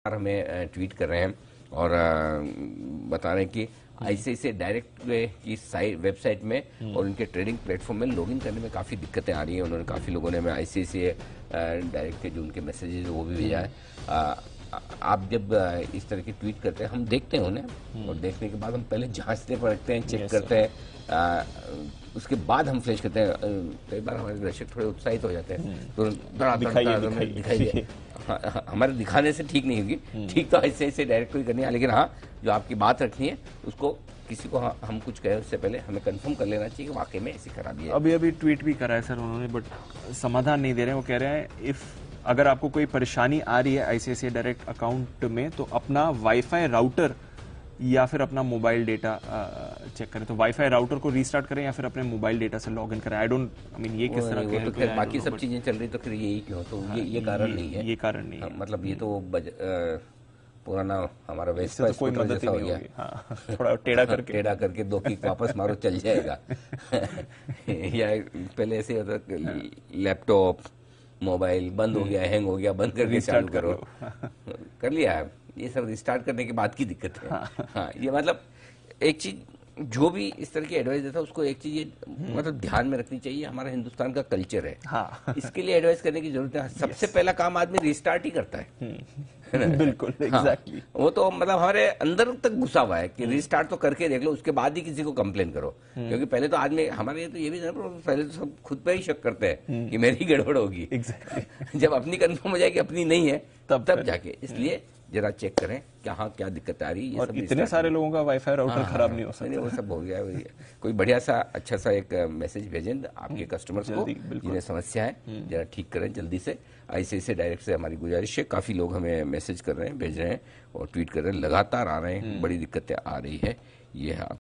हमें ट्वीट कर रहे हैं और बता रहे हैं कि आईसीआईसीआई डायरेक्ट की साइट वेबसाइट में और उनके ट्रेडिंग प्लेटफॉर्म में लॉगिन करने में काफ़ी दिक्कतें आ रही हैं। उन्होंने काफ़ी लोगों ने हमें आईसीआईसीआई डायरेक्ट के जो उनके मैसेजेस वो भी भेजा है। आप जब इस तरह की ट्वीट करते हैं हम देखते हैं उन्हें और देखने के बाद हम पहले जांचते परखते हैं, चेक करते हैं, उसके बाद हम फ्लैश करते हैं। कई बार हमारे दर्शक थोड़े उत्साहित हो जाते हैं तो दिखाई हमारे दिखाने से ठीक नहीं होगी, ठीक तो ऐसे डायरेक्ट कोई करनी है, लेकिन हाँ जो आपकी बात रखनी है उसको किसी को हम कुछ कहें उससे पहले हमें कंफर्म कर लेना चाहिए कि वाकई में ऐसी खराबी है। अभी ट्वीट भी करा है सर उन्होंने, बट समाधान नहीं दे रहे हैं। वो कह रहे हैं अगर आपको कोई परेशानी आ रही है आईसीआईसीआई डायरेक्ट अकाउंट में तो अपना वाईफाई राउटर या फिर अपना मोबाइल डेटा चेक करें। तो वाईफाई राउटर को रीस्टार्ट करें या फिर अपने मोबाइल डेटा से लॉगिन करें। आई मीन ये किस तरह के तो खैर बाकी सब चीजें चल रही तो फिर यही क्यों, तो ये कारण नहीं है, ये कारण नहीं है। मतलब ये तो पुराना हमारा वेस्पा तो कोई मदद जैसा हो गया। हाँ, थोड़ा टेढ़ा करके 2 किक वापस मारो चल जाएगा। या पहले ऐसे होता लैपटॉप मोबाइल बंद हो गया, हैंग हो गया, बंद करके चालू करो, कर लिया। ये सब रिस्टार्ट करने के बाद की दिक्कत है। हाँ, ये मतलब एक चीज जो भी इस तरह की एडवाइस देता है उसको एक चीज ये मतलब ध्यान में रखनी चाहिए, हमारा हिंदुस्तान का कल्चर है। हाँ। इसके लिए एडवाइस करने की जरूरत है। सबसे पहला काम आदमी रिस्टार्ट ही करता है। बिल्कुल, एग्जैक्टली। वो तो मतलब हमारे अंदर तक घुसा हुआ है कि रिस्टार्ट तो करके देख लो, उसके बाद ही किसी को कंप्लेन करो। क्योंकि पहले तो आदमी हमारे तो ये भी पहले तो सब खुद पे ही शक करते हैं कि मेरी गड़बड़ होगी। जब अपनी कंफर्म हो जाएगी अपनी नहीं है तब जाके, इसलिए जरा चेक करें कि हाँ क्या दिक्कत आ रही है। और इतने सारे लोगों का वाईफाई राउटर खराब नहीं हो सकता। वो सब हो गया। कोई बढ़िया सा अच्छा सा एक मैसेज भेजें आपके कस्टमर्स को जिन्हें समस्या है, जरा ठीक करें जल्दी से। आईसीआईसीआई डायरेक्ट से हमारी गुजारिश है। काफी लोग हमें मैसेज कर रहे हैं, भेज रहे हैं और ट्वीट कर रहे हैं, लगातार आ रहे हैं, बड़ी दिक्कतें आ रही है। ये है